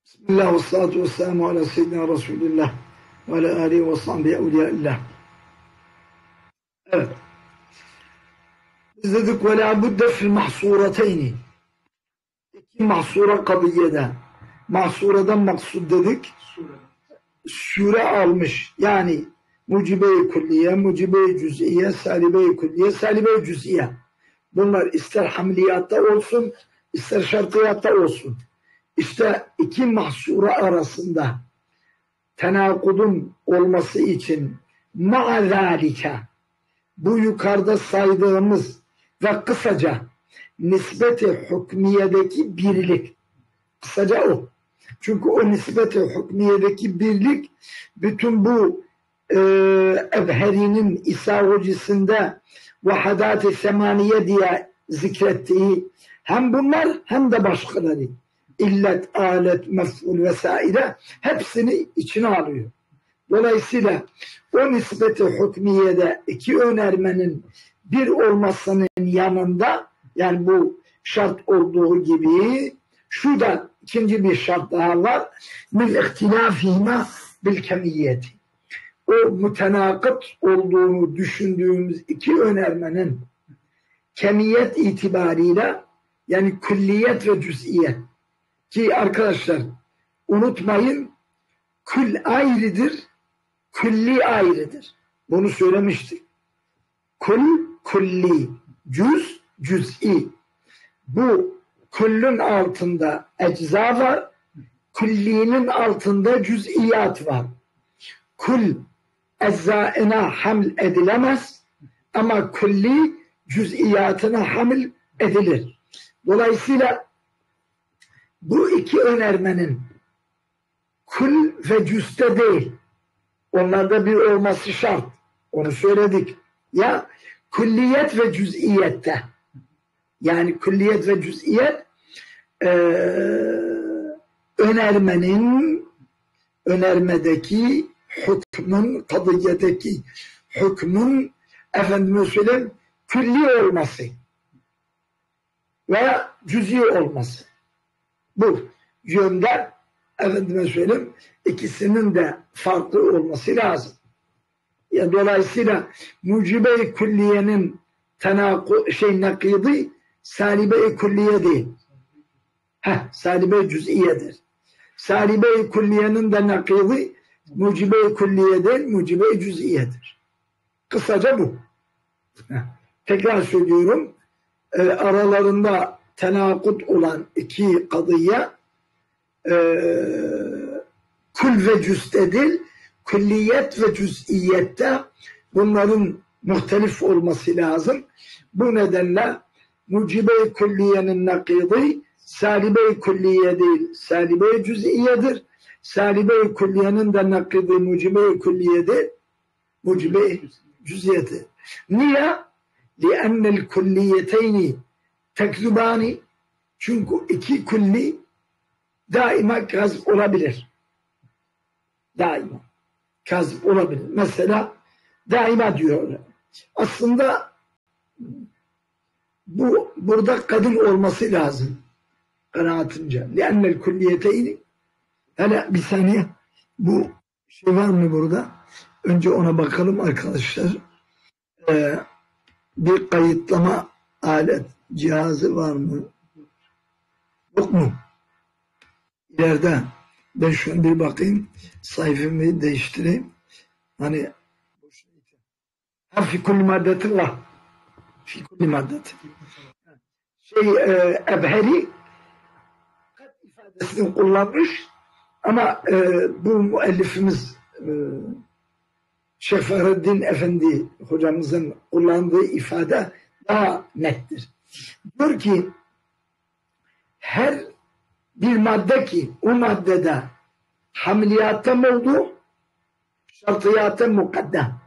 Bismillah ve salatu ve selamu ala seyyidina Resulillah ve ala alihi ve sahbihi evliyaillah. Evet. Biz dedik ve la budde fil mahsurateyni. İki mahsura kadiyede. Mahsuradan maksud dedik. Süre almış. Yani mucibe-i külliye, mucibe-i cüz'iye, salibe-i külliye, salibe-i cüz'iye. Bunlar ister hamliyatta olsun, ister şartiyatta olsun. İşte iki mahsura arasında tenakudun olması için ma'azalike, bu yukarıda saydığımız ve kısaca nisbet-i hükmiyedeki birlik, kısaca o. Çünkü o nisbet-i hükmiyedeki birlik bütün bu Ebheri'nin İsavucisinde vahadat-ı semaniye diye zikrettiği hem bunlar hem de başkaları, illet, alet, mef'ul vesaire hepsini içine alıyor. Dolayısıyla o nispet-i hükmiyede iki önermenin bir olmasının yanında, yani bu şart olduğu gibi şu da ikinci bir şart daha var. Min ihtilafihima bil kemiyeti. O mütenakıt olduğunu düşündüğümüz iki önermenin kemiyet itibariyle, yani külliyet ve cüz'iyet, ki arkadaşlar unutmayın, kül ayrıdır, külli ayrıdır. Bunu söylemiştik. Kül, külli, cüz, cüz'i. Bu küllün altında ecza var, küllinin altında cüz'iyat var. Kül eczaına haml edilemez ama külli cüz'iyatına haml edilir. Dolayısıyla bu iki önermenin kül ve cüz'te değil, onlarda bir olması şart. Onu söyledik. Ya külliyet ve cüz'iyette. Yani külliyet ve cüz'iyet önermedeki hükmün, kadiyedeki hükmün efendime söyleyeyim külli olması veya cüz'i olması. Bu yönden efendime söyleyeyim ikisinin de farklı olması lazım. Yani dolayısıyla mucibe-i külliyenin nakidi salibe-i külliye değil. Salibe-i cüz'iyedir. Salibe-i külliyenin de nakidi mucibe-i külliye değil, mucibe-i cüz'iyedir. Kısaca bu. Tekrar söylüyorum. Aralarında tenakut olan iki kadıya kül ve cüz'te değil, külliyet ve cüz'iyette bunların muhtelif olması lazım. Bu nedenle mucibe-i külliyenin nakidi salibe-i külliye değil, salibe-i cüz'iyedir. Salibe-i külliyenin de nakidi mucibe-i külliye değil, mucibe-i cüz'iyedir. Niye? لِأَنَّ الْكُلِّيَّتَيْنِ tekzubani, çünkü iki külli daima kazıp olabilir. Daima kazıp olabilir. Mesela daima diyor. Aslında burada kadın olması lazım kanaatimce. لِأَنَّ الْكُلِّيَتَيْنِ hele bir saniye, bu şey var mı burada? Önce ona bakalım arkadaşlar. Bir kayıtlama alet cihazı var mı? Yok mu? İleride ben şunu bir bakayım, sayfamı değiştireyim. Hani fi kulli maddetin var. Fi kulli maddetin. Ebheri kat ifadesini kullanmış ama bu müellifimiz Şeyh Fahreddin Efendi hocamızın kullandığı ifade daha nettir. Diyor ki her bir madde ki o maddede hamliyatta mı oldu, şartiyatta mukaddem.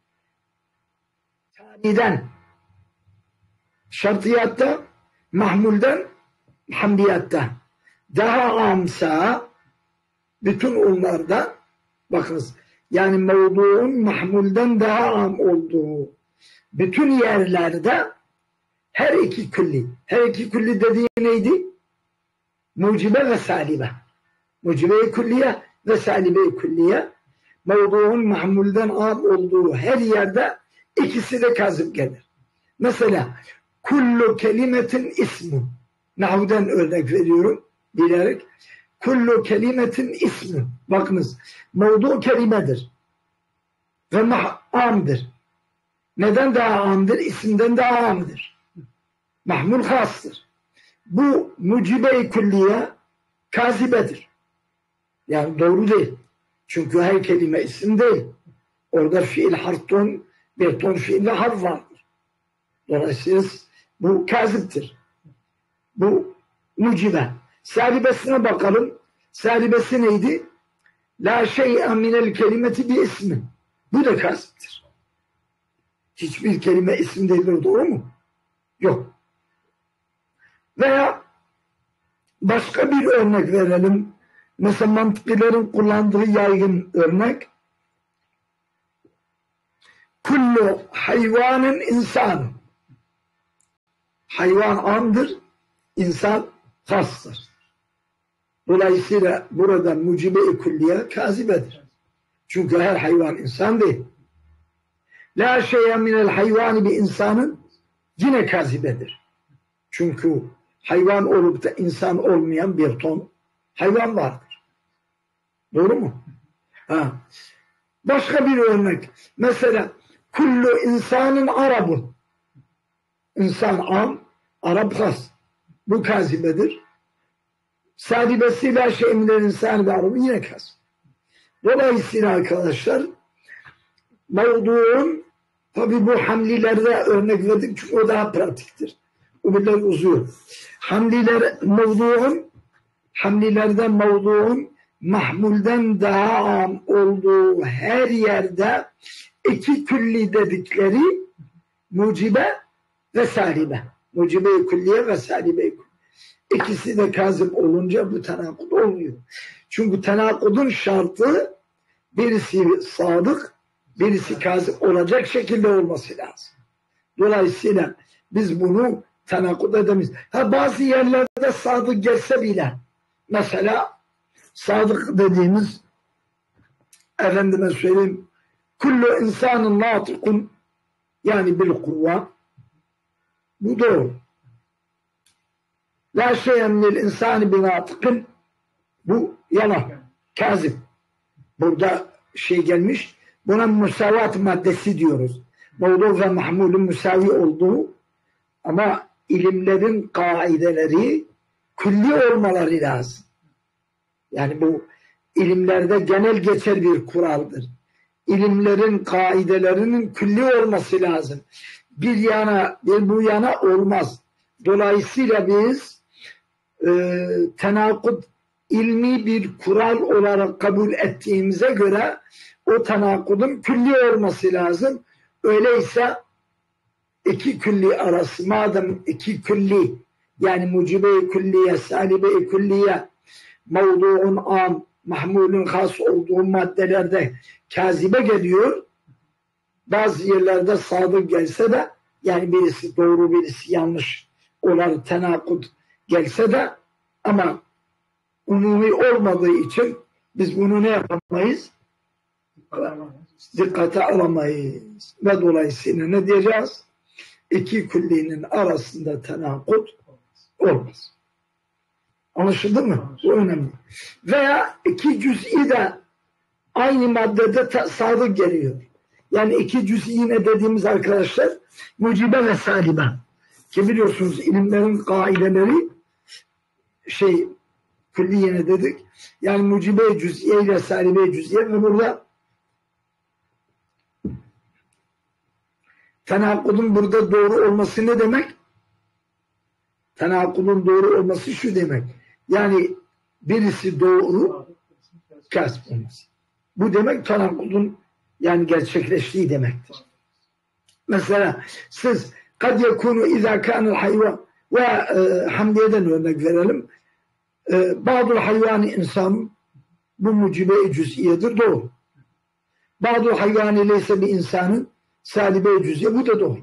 Taniden şartiyatta, mahmulden hamliyatta. Daha amsa bütün onlarda bakınız, yani mevduun mahmulden daha am olduğu bütün yerlerde her iki külli dediği neydi? Mucibe ve salibe. Mucibe-i külliye ve salibe-i külliye. Mevduun mahmulden am olduğu her yerde ikisi de kazıp gelir. Mesela kullu kelimetin ismu. Nahvden örnek veriyorum bilerek. Kullu kelimetin ismu. Bakınız, mevdu kelimedir ve amdır. Neden daha amdır? İsimden daha amdır. Mahmul hastır. Bu mucibe-i külliye kazibedir. Yani doğru değil. Çünkü her kelime isim değil. Orada fiil, harf, ton, bir ton fiil ve harf vardır. Dolayısıyla bu kaziptir. Bu mucibe. Salibesine bakalım. Salibesi neydi? La şey'en minel kelimeti bi ismin. Bu da kaziptir. Hiçbir kelime isim değildir, doğru mu? Yok. Veya başka bir örnek verelim. Mesela mantıkilerin kullandığı yaygın örnek. Kullu hayvanın insan. Hayvan amdır, insan hastır. Dolayısıyla burada mucibe-i külliye kazibedir. Çünkü her hayvan insan değil. La şey'e minel hayvani bir insanın yine kazibedir. Çünkü hayvan olup da insan olmayan bir ton hayvan vardır. Doğru mu? Ha. Başka bir örnek. Mesela kullu insanın arabun. İnsan am, Arap has. Bu kazibedir. Sadibesiyle şeyimler insan ve Arap'ı yine kas. Dolayısıyla arkadaşlar mevduun, tabi bu hamlilerde örnek verdik çünkü o daha pratiktir. O biraz uzuyor. Hamlilerde mevduun mahmulden daha am olduğu her yerde iki külli dedikleri mucibe ve salibe. Mucibe-i külliye ve salibe-i külliye. İkisi de kazip olunca bu tenakud olmuyor. Çünkü tenakudun şartı birisi sadık, birisi kazip olacak şekilde olması lazım. Dolayısıyla biz bunu tenakud edemeyiz. Bazı yerlerde sadık gelse bile, mesela sadık dediğimiz, efendime söyleyeyim, kullu insanın natıkun, yani bil Kur'an, bu doğru. La şey'en minel insani binatıkın, bu yalan, kazip. Burada şey gelmiş, buna musavat maddesi diyoruz. Mevdu ve mahmulün müsavi olduğu ama ilimlerin kaideleri külli olmaları lazım. Yani bu ilimlerde genel geçer bir kuraldır. İlimlerin kaidelerinin külli olması lazım. Bir yana, bir bu yana olmaz. Dolayısıyla biz tenakut ilmi bir kural olarak kabul ettiğimize göre o tenakudun külli olması lazım. Öyleyse iki külli arası, madem iki külli, yani mucibe-i külliye, salibe-i külliye, mevduun am, mahmulün has olduğu maddelerde kazibe geliyor, bazı yerlerde sadık gelse de, yani birisi doğru birisi yanlış olan tenakud gelse de, ama umumi olmadığı için biz bunu ne yapamayız? Dikkate alamayız. Ve dolayısıyla ne diyeceğiz? İki küllinin arasında tenakud olmaz. Anlaşıldı mı? Bu önemli. Veya iki cüz'i de aynı maddede sadık geliyor. Yani iki cüz'i ne dediğimiz arkadaşlar? Mucibe ve salibe. Ki biliyorsunuz ilimlerin kaideleri külliye ne dedik? Yani mucibe-i cüz'iye ile salibe-i cüz'iye ve burada tenakudun burada doğru olması ne demek? Tenakudun doğru olması şu demek. Yani birisi doğru, kasp olması. Bu demek tenakudun yani gerçekleştiği demektir. Mesela siz kad yekunu izâ kânel hayvan ve Hamdiye'den örnek verelim. Bazı hayvani insan bu mucibe-i cüz'iyedir, doğru. Bazı hayvani leyse bir insanın salibe-i cüz'iye, bu da doğru.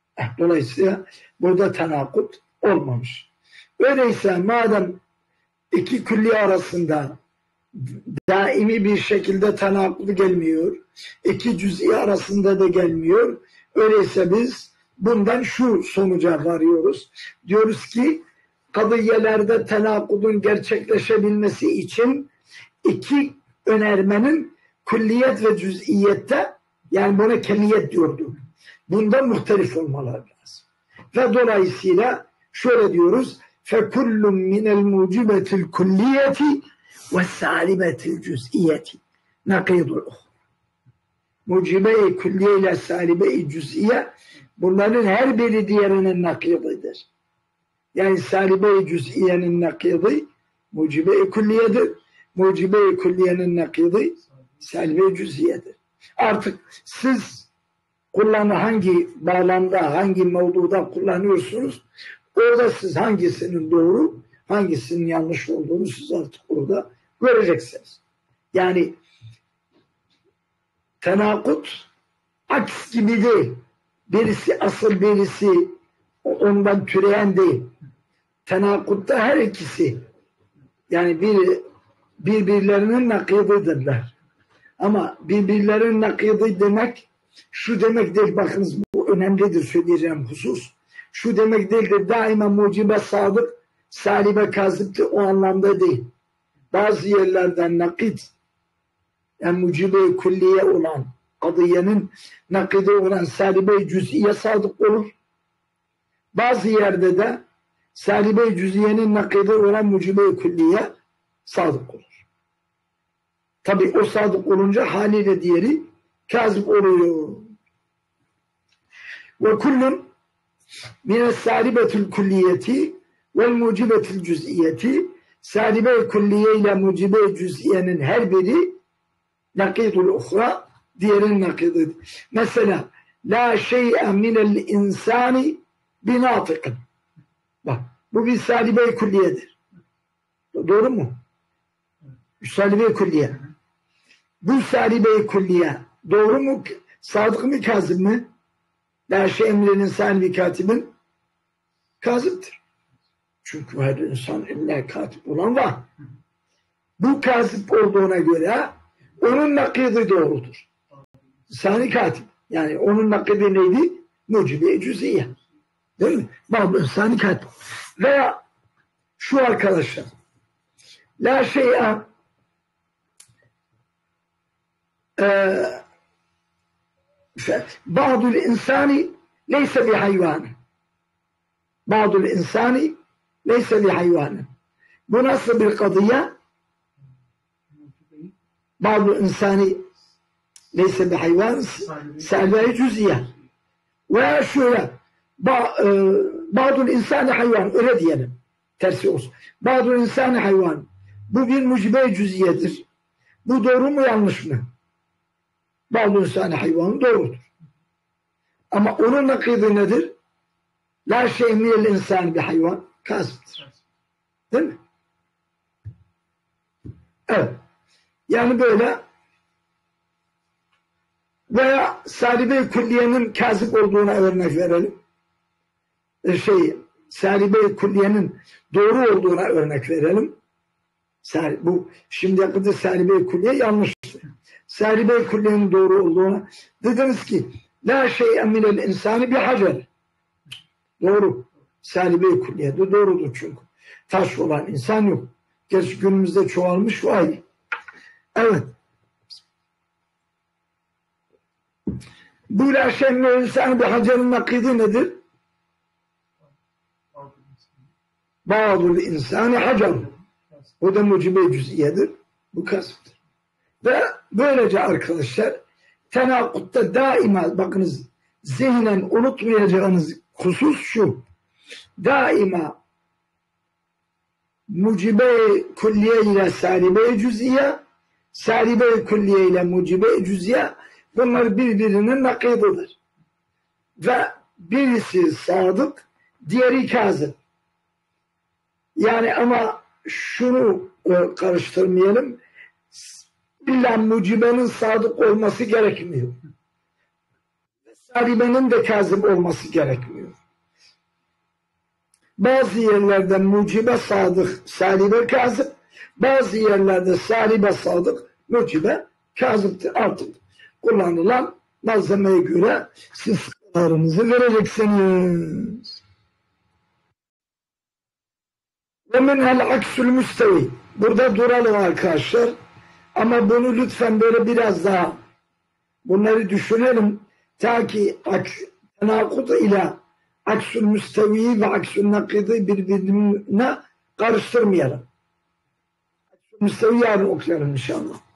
Dolayısıyla burada tenakut olmamış. Öyleyse madem iki külliye arasında daimi bir şekilde tenakkudu gelmiyor. İki cüz'i arasında da gelmiyor. Öyleyse biz bundan şu sonuca varıyoruz. Diyoruz ki kadıyelerde tenakkudun gerçekleşebilmesi için iki önermenin külliyet ve cüz'iyette, yani buna kemiyet diyordu, bunda muhtelif olmaları lazım. Ve dolayısıyla şöyle diyoruz: فَكُلٌّ مِنَ الْمُوجِبَةِ الْكُلِّيَةِ وَالسَّالِبَةِ الْجُزْئِيَةِ نَقِيضُ الْأُخْرَى. Mucibe-i külliye ile salibe-i cüz'iye, bunların her biri diğerinin nakididir. Yani salibe-i cüz'iyenin nakidi mucibe-i külliyedir. Mucibe-i külliyenin nakidi salibe-i cüz'iyedir. Artık siz hangi bağlamda, hangi mevzuda kullanıyorsunuz, orada siz hangisinin doğru, hangisinin yanlış olduğunu siz artık orada göreceksiniz. Yani tenakut aks gibi değil. Birisi asıl, birisi ondan türeyen değil. Tenakutta her ikisi, yani birbirlerinin nakididirler. Ama birbirlerinin nakidi demek şu demek değil. Bakınız, bu önemlidir söyleyeceğim husus. Şu demek değildir: daima mucibe sadık, salibe kazıptır. O anlamda değil. Bazı yerlerden nakit, yani mucibe-i külliye olan, kadiyenin nakidi olan salibe-i cüz'iye sadık olur. Bazı yerde de salibe-i cüz'iyenin nakidi olan mucibe-i külliye sadık olur. Tabi o sadık olunca haliyle diğeri kazip oluyor. Ve kullun mine salibetul kulliyeti vel mucibetul cüz'iyeti, salibe-i külliye ile mucibe-i cüz'iyenin her biri nakidul uhra, diğerinin nakididir. Mesela la şey'e minel insani binatıkın. Bak, bu bir salibe-i külliyedir. Doğru mu? Salibe-i külliye. Bu salibe-i külliye doğru mu? Sadık mı, kazıp mı? La şey'e minel insani bi katibin kazıptır. Çünkü her insan illa katip olan var. Bu kazıp olduğuna göre onun nakidi doğrudur. Sani katip. Yani onun nakidi neydi? Mucibe-i cüz'iye. Değil mi? Babı sani katip. Veya şu arkadaşlar: la şey'e ba'dul insani leyse bi hayvan. Ba'dul insani leyse bi hayvan. Bu nasıl bir kadiye? Ba'dul insani leyse bi hayvan, salibe-i cüz'iye. Veya şöyle: ba'dul insani hayvan, öyle diyelim. Tersi olsun. Ba'dul insani hayvan. Bu bir mucibe-i cüz'iyedir. Bu doğru mu, yanlış mı? Ba'dul insani hayvan doğrudur. Ama onun nakidi nedir? La şey minel insani bi hayvan, kazıptır. Değil mi? Evet. Yani böyle. Veya salibe-i külliyenin kazip olduğuna örnek verelim. Salibe-i külliyenin doğru olduğuna örnek verelim. Bu şimdiye kadar salibe-i külliye yanlıştı. Salibe-i külliyenin doğru olduğuna dediniz ki la şey'e minel insani bi hacer. Doğru. Salibe-i külliye de doğrudur çünkü. Taş olan insan yok. Gerçi günümüzde çoğalmış, o ayrı. Evet. Bu la şey'e minel insani bi hacer'in nakidi nedir? Ba'dul insani hacer. O da mucibe-i cüz'iyedir. Bu kasıptır. Ve böylece arkadaşlar tenakutta daima, bakınız, zihnen unutmayacağınız husus şu: daima mucibe-i külliye ile salibe-i cüz'iye, salibe-i külliye ile mucibe-i cüz'iye, bunlar birbirinin nakididir. Ve birisi sadık, diğeri kazıp. Yani ama şunu karıştırmayalım: illa mucibenin sadık olması gerekmiyor. Salibenin de kazip olması gerekmiyor. Bazı yerlerde mucibe sadık, salibe kazıp, bazı yerlerde salibe sadık, mucibe kazıptır. Artık kullanılan malzemeye göre siz kararınızı vereceksiniz. Ve minhel aksül müstevi. Burada duralım arkadaşlar. Ama bunu lütfen böyle biraz daha bunları düşünelim. Ta ki tenakut ile aksül müstevi ve aksül nakidi birbirine karıştırmayalım. Aksül müstevi yarın okuyalım inşallah.